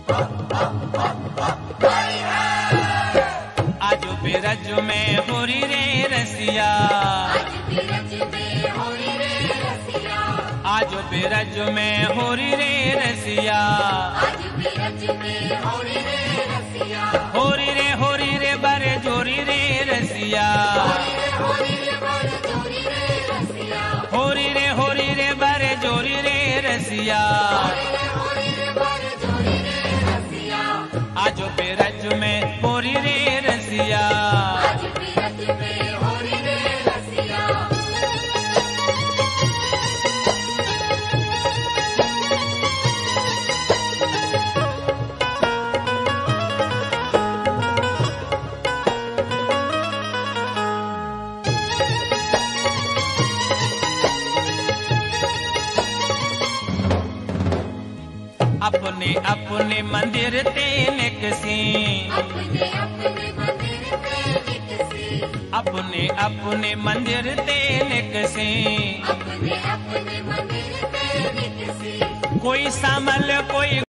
आज बिरज में होरी रे रसिया, आज बिरज में होरी रे रसिया, होरी रे बरे जोरी रे रसिया, होरी रे बरे जोरी रे रसिया। आज बिरज में होरी रे रसिया, अपने अपने मंदिर ते निकसी, अपने अपने मंदिर ते निकसी, कोई सामल कोई